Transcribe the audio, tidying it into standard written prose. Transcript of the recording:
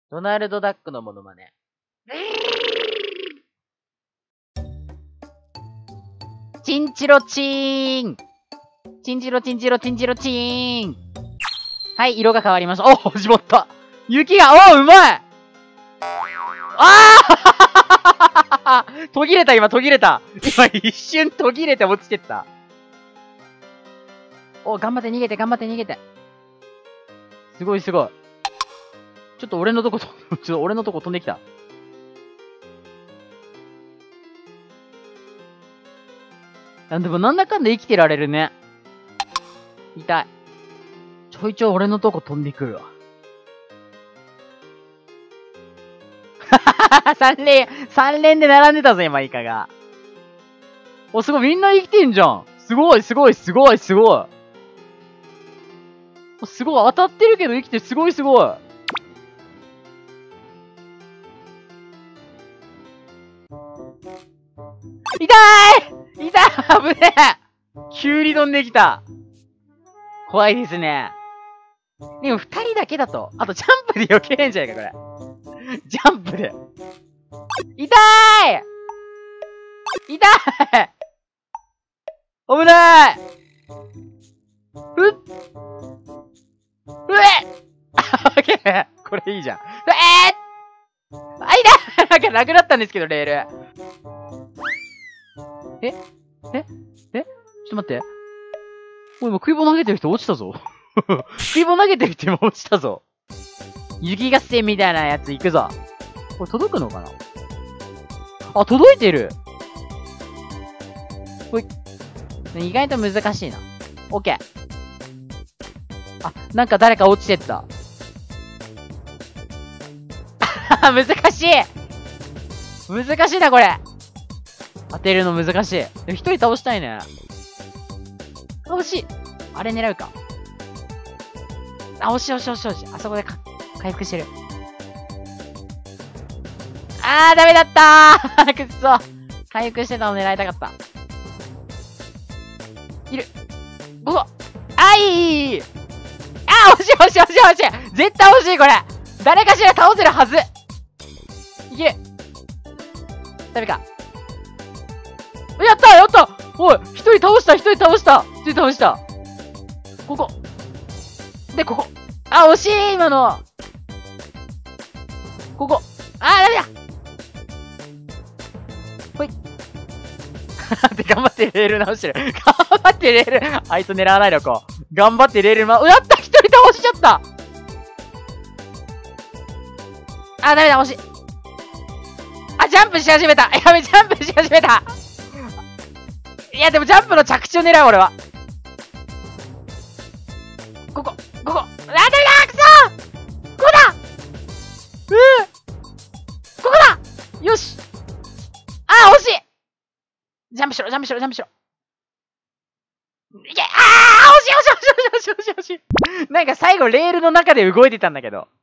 ドナルドダックのモノマネ。チンチロチーン。チンチロチンチロチンチロチーン。はい、色が変わりました。おお、始まった。雪が、おお、うまい。ああ途切れた、今、途切れた。今、一瞬途切れて落ちてった。お、頑張って逃げて、頑張って逃げて。すごい、すごい。ちょっと俺のとこ飛んできた。でもなんだかんだ生きてられるね。痛い。ちょいちょい俺のとこ飛んでくるわ。3連で並んでたぞ、今、イカが。お、すごい、みんな生きてんじゃん。すごい、すごい、すごい、すごい。すごい、当たってるけど生きてる。すごい、すごい。痛い痛い危ねえ急に飛んできた。怖いですね。でも2人だけだと。あとジャンプで避けれんじゃないか、これ。ジャンプで。痛い痛い危ない。これいいじゃん。あ、痛いなんかなくなったんですけど、レール。ちょっと待って。もう今、食い棒投げてる人落ちたぞ。食い棒投げてる人今落ちたぞ。雪合戦みたいなやつ行くぞ。これ届くのかなあ、届いてる。ほい。意外と難しいな。オッケー。あ、なんか誰か落ちてった。難しい難しいな、これ。当てるの難しい。でも一人倒したいね。惜しい。あれ狙うか。あ、惜しい惜しい惜しい惜しい。あそこで回復してる。あー、ダメだったーくっそ。回復してたの狙いたかった。いる。ここ。あ、いいあー、惜しい惜しい惜しい惜しい絶対惜しい、これ。誰かしら倒せるはず。いける。ダメか。やったやったおい一人倒した一人倒した一人倒したここで、ここあ、惜しい今のここあー、ダメだほいで、頑張ってレール直してる頑張ってレールあいつ狙わないでおこう頑張ってレールやった一人倒しちゃったあ、ダメだ惜しいあ、ジャンプし始めたやべ、ジャンプし始めたいや、でもジャンプの着地を狙う、俺は。ここ。あ、ダメだくそここだここだよしあー、惜しいジャンプしろ、ジャンプしろ、ジャンプしろ。いけ惜しい惜しい惜しい惜しい惜しい惜しいなんか最後レールの中で動いてたんだけど。